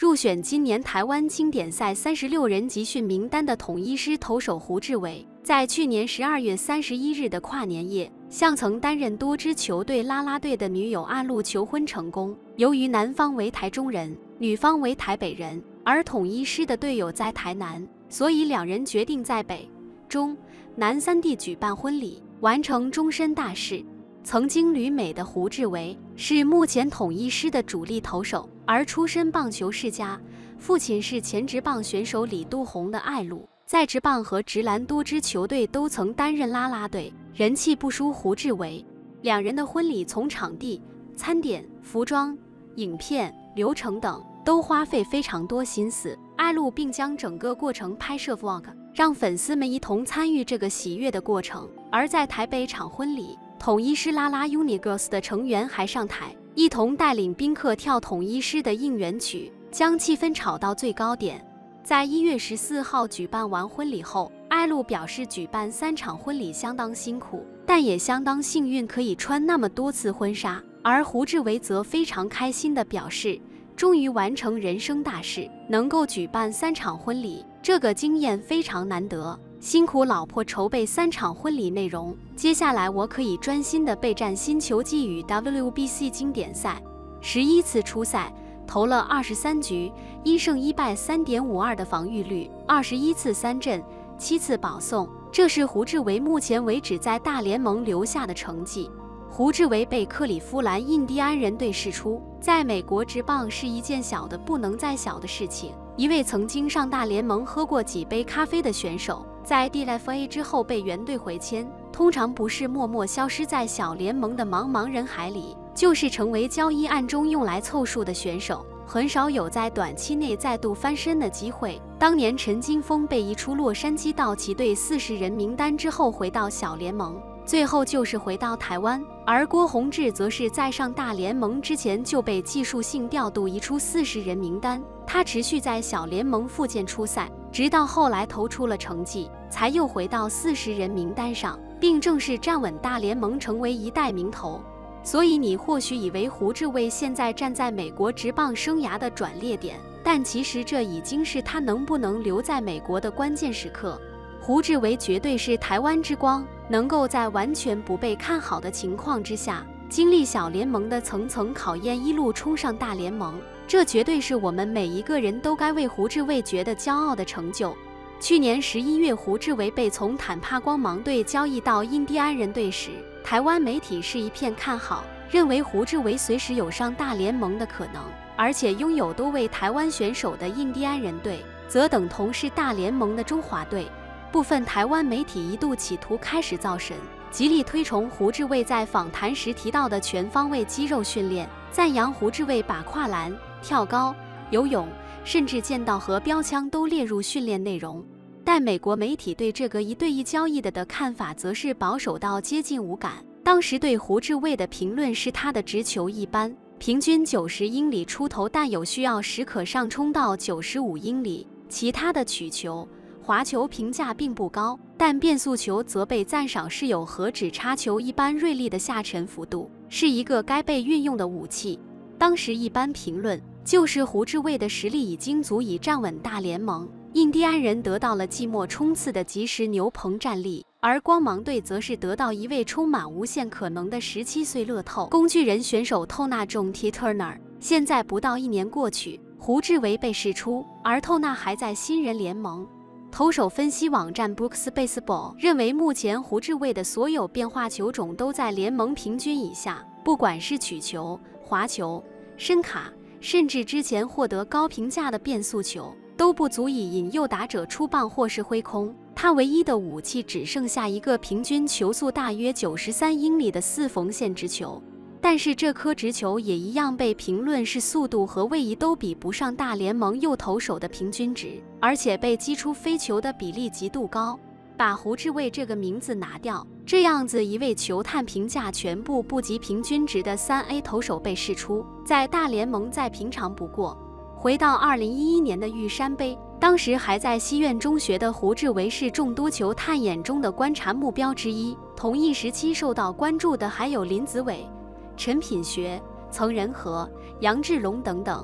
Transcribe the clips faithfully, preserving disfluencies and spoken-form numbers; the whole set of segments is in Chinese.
入选今年台湾经典赛三十六人集训名单的统一狮投手胡志伟，在去年十二月三十一日的跨年夜，向曾担任多支球队啦啦队的女友阿露求婚成功。由于男方为台中人，女方为台北人，而统一狮的队友在台南，所以两人决定在北、中、南三地举办婚礼，完成终身大事。曾经旅美的胡志伟是目前统一狮的主力投手，而出身棒球世家，父亲是前职棒选手李都宏的爱露，在职棒和职篮多支球队都曾担任啦啦队，人气不输胡志伟。两人的婚礼从场地、餐点、服装、影片、流程等都花费非常多心思，爱露并将整个过程拍摄 vlog， 让粉丝们一同参与这个喜悦的过程。而在台北场婚礼，统一狮啦啦 Unigirls 的成员还上台，一同带领宾客跳统一狮的应援曲，将气氛炒到最高点。在一月十四号举办完婚礼后，爱露表示举办三场婚礼相当辛苦，但也相当幸运可以穿那么多次婚纱。而胡志伟则非常开心地表示，终于完成人生大事，能够举办三场婚礼，这个经验非常难得。辛苦老婆筹备三场婚礼内容，接下来我可以专心地备战新球季与 W B C 经典赛。十一次出赛，投了二十三局，一胜一败 三点五二 的防御率，二十一次三振，七次保送，这是胡志伟目前为止在大联盟留下的成绩。胡志伟被克利夫兰印第安人队释出，在美国职棒是一件小的不能再小的事情。一位曾经上大联盟喝过几杯咖啡的选手，在 D F A 之后被原队回签，通常不是默默消失在小联盟的茫茫人海里，就是成为交易案中用来凑数的选手，很少有在短期内再度翻身的机会。当年陈金锋被移出洛杉矶道奇队四十人名单之后回到小联盟，最后就是回到台湾，而郭泓志则是在上大联盟之前就被技术性调度移出四十人名单，他持续在小联盟复健出赛，直到后来投出了成绩，才又回到四十人名单上，并正式站稳大联盟，成为一代名投。所以你或许以为胡志伟现在站在美国职棒生涯的转捩点，但其实这已经是他能不能留在美国的关键时刻。胡志伟绝对是台湾之光，能够在完全不被看好的情况之下，经历小联盟的层层考验，一路冲上大联盟，这绝对是我们每一个人都该为胡志伟觉得骄傲的成就。去年十一月，胡志伟被从坦帕光芒队交易到印第安人队时，台湾媒体是一片看好，认为胡志伟随时有上大联盟的可能，而且拥有多位台湾选手的印第安人队，则等同是大联盟的中华队。部分台湾媒体一度企图开始造神，极力推崇胡志伟在访谈时提到的全方位肌肉训练，赞扬胡志伟把跨栏、跳高、游泳，甚至剑道和标枪都列入训练内容。但美国媒体对这个一对一交易的的看法则是保守到接近无感。当时对胡志伟的评论是他的直球一般，平均九十英里出头，但有需要时可上冲到九十五英里。其他的曲球、滑球评价并不高，但变速球则被赞赏是有和指叉球一般锐利的下沉幅度，是一个该被运用的武器。当时一般评论就是胡志伟的实力已经足以站稳大联盟，印第安人得到了季末冲刺的及时牛棚战力，而光芒队则是得到一位充满无限可能的十七岁乐透工具人选手透纳仲 T Turner。现在不到一年过去，胡志伟被释出，而透纳还在新人联盟。投手分析网站 Brooks Baseball 认为，目前胡志伟的所有变化球种都在联盟平均以下，不管是曲球、滑球、深卡，甚至之前获得高评价的变速球，都不足以引诱打者出棒或是挥空。他唯一的武器只剩下一个平均球速大约九十三英里的四缝线直球。但是这颗直球也一样被评论是速度和位移都比不上大联盟右投手的平均值，而且被击出飞球的比例极度高。把胡志伟这个名字拿掉，这样子一位球探评价全部不及平均值的 三 A 投手被释出，在大联盟再平常不过。回到二零一一年的玉山杯，当时还在西苑中学的胡志伟是众多球探眼中的观察目标之一。同一时期受到关注的还有林子伟、陈品学、曾仁和、杨志龙等等。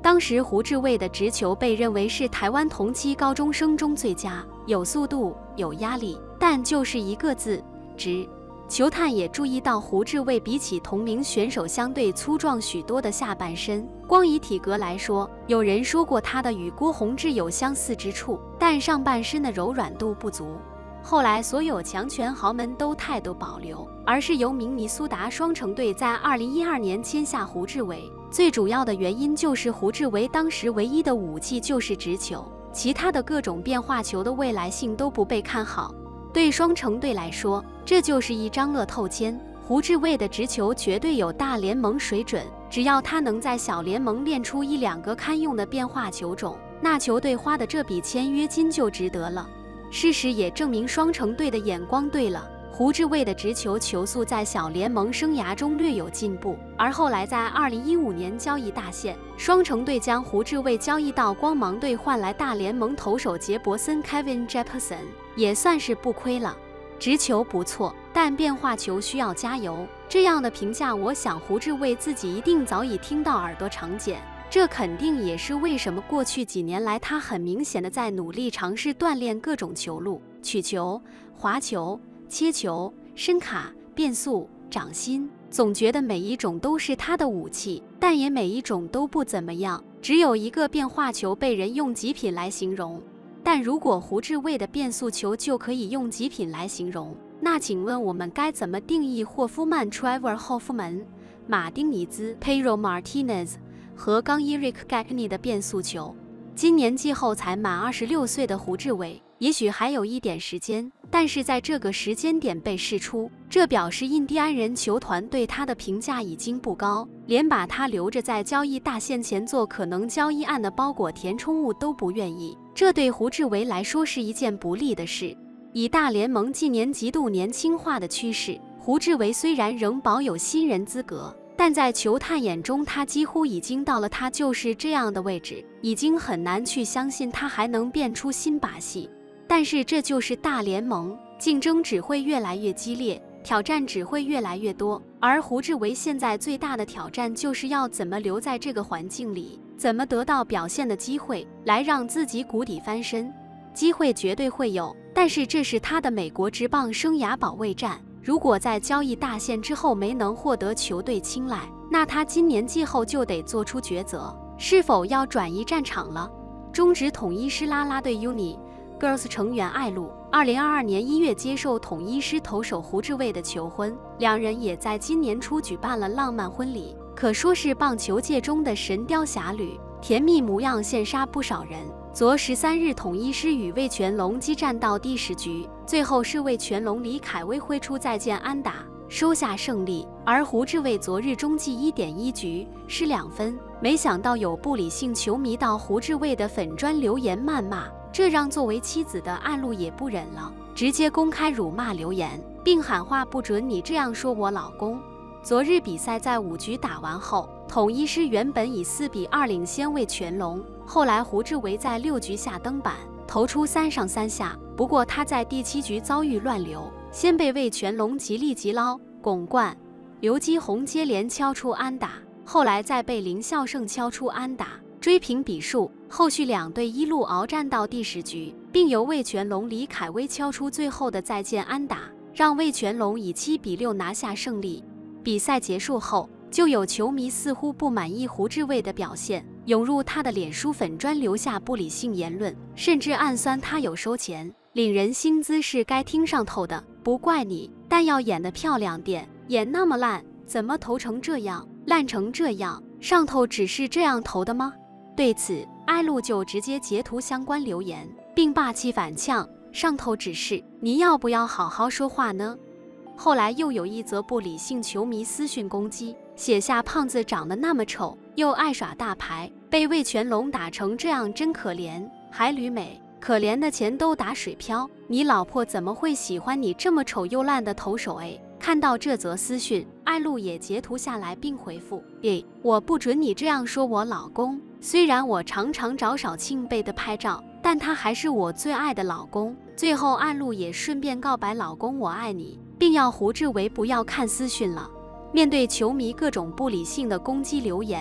当时胡志伟的直球被认为是台湾同期高中生中最佳，有速度，有压力，但就是一个字，直。球探也注意到胡志伟比起同名选手相对粗壮许多的下半身，光以体格来说，有人说过他的与郭泓志有相似之处，但上半身的柔软度不足。后来所有强权豪门都态度保留，而是由明尼苏达双城队在二零一二年签下胡志伟。最主要的原因就是胡志伟当时唯一的武器就是直球，其他的各种变化球的未来性都不被看好。对双城队来说，这就是一张乐透签。胡志伟的直球绝对有大联盟水准，只要他能在小联盟练出一两个堪用的变化球种，那球队花的这笔签约金就值得了。事实也证明双城队的眼光对了，胡志伟的直球球速在小联盟生涯中略有进步，而后来在二零一五年交易大限，双城队将胡志伟交易到光芒队，换来大联盟投手杰伯森 Kevin Jefferson， 也算是不亏了。直球不错，但变化球需要加油。这样的评价，我想胡志伟自己一定早已听到耳朵长茧。这肯定也是为什么过去几年来他很明显的在努力尝试锻炼各种球路，曲球、滑球、切球、伸卡、变速、掌心，总觉得每一种都是他的武器，但也每一种都不怎么样。只有一个变化球被人用极品来形容，但如果胡志伟的变速球就可以用极品来形容，那请问我们该怎么定义霍夫曼 Trevor Hoffman、马丁尼兹 Pedro Martinez 和刚 Eric Gagne 的变速球？今年季后才满二十六岁的胡志伟，也许还有一点时间，但是在这个时间点被释出，这表示印第安人球团对他的评价已经不高，连把他留着在交易大限前做可能交易案的包裹填充物都不愿意，这对胡志伟来说是一件不利的事。以大联盟近年极度年轻化的趋势，胡志伟虽然仍保有新人资格，但在球探眼中，他几乎已经到了他就是这样的位置，已经很难去相信他还能变出新把戏。但是这就是大联盟，竞争只会越来越激烈，挑战只会越来越多，而胡志伟现在最大的挑战就是要怎么留在这个环境里，怎么得到表现的机会，来让自己谷底翻身。机会绝对会有，但是这是他的美国职棒生涯保卫战。如果在交易大限之后没能获得球队青睐，那他今年季后就得做出抉择，是否要转移战场了。中职统一狮啦啦队 Uni Girls 成员艾露，二零二二年一月接受统一狮投手胡志伟的求婚，两人也在今年初举办了浪漫婚礼，可说是棒球界中的神雕侠侣，甜蜜模样羡煞不少人。昨十三日，统一狮与味全龙激战到第十局，最后是味全龙李凯威挥出再见安打，收下胜利。而胡志伟昨日中继 一点一 局失两分，没想到有不理性球迷到胡志伟的粉专留言谩骂，这让作为妻子的艾露也不忍了，直接公开辱骂留言，并喊话不准你这样说我老公。昨日比赛在五局打完后，统一狮原本以四比二领先味全龙，后来胡志伟在六局下登板，投出三上三下，不过他在第七局遭遇乱流，先被味全龙极力急捞巩冠、刘基宏接连敲出安打，后来再被林孝胜敲出安打，追平比数。后续两队一路鏖战到第十局，并由味全龙李凯威敲出最后的再见安打，让味全龙以七比六拿下胜利。比赛结束后，就有球迷似乎不满意胡志伟的表现，涌入他的脸书粉专留下不理性言论，甚至暗酸他有收钱，领人薪资是该听上头的，不怪你，但要演得漂亮点，演那么烂，怎么投成这样，烂成这样，上头只是这样投的吗？对此，艾露就直接截图相关留言，并霸气反呛，上头只是，你要不要好好说话呢？后来又有一则不理性球迷私讯攻击，写下胖子长得那么丑，又爱耍大牌，被味全龙打成这样真可怜，还旅美，可怜的钱都打水漂，你老婆怎么会喜欢你这么丑又烂的投手诶？看到这则私讯，艾露也截图下来并回复，诶，我不准你这样说我老公，虽然我常常找少庆贝的拍照，但他还是我最爱的老公。最后艾露也顺便告白老公我爱你，并要胡志伟不要看私讯了。面对球迷各种不理性的攻击留言，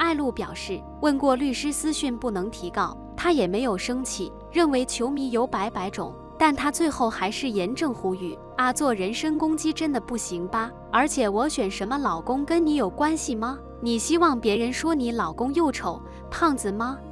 艾露表示，问过律师私讯不能提告，她也没有生气，认为球迷有百百种，但她最后还是严正呼吁：啊，做人身攻击真的不行吧？而且我选什么老公跟你有关系吗？你希望别人说你老公又丑、胖子吗？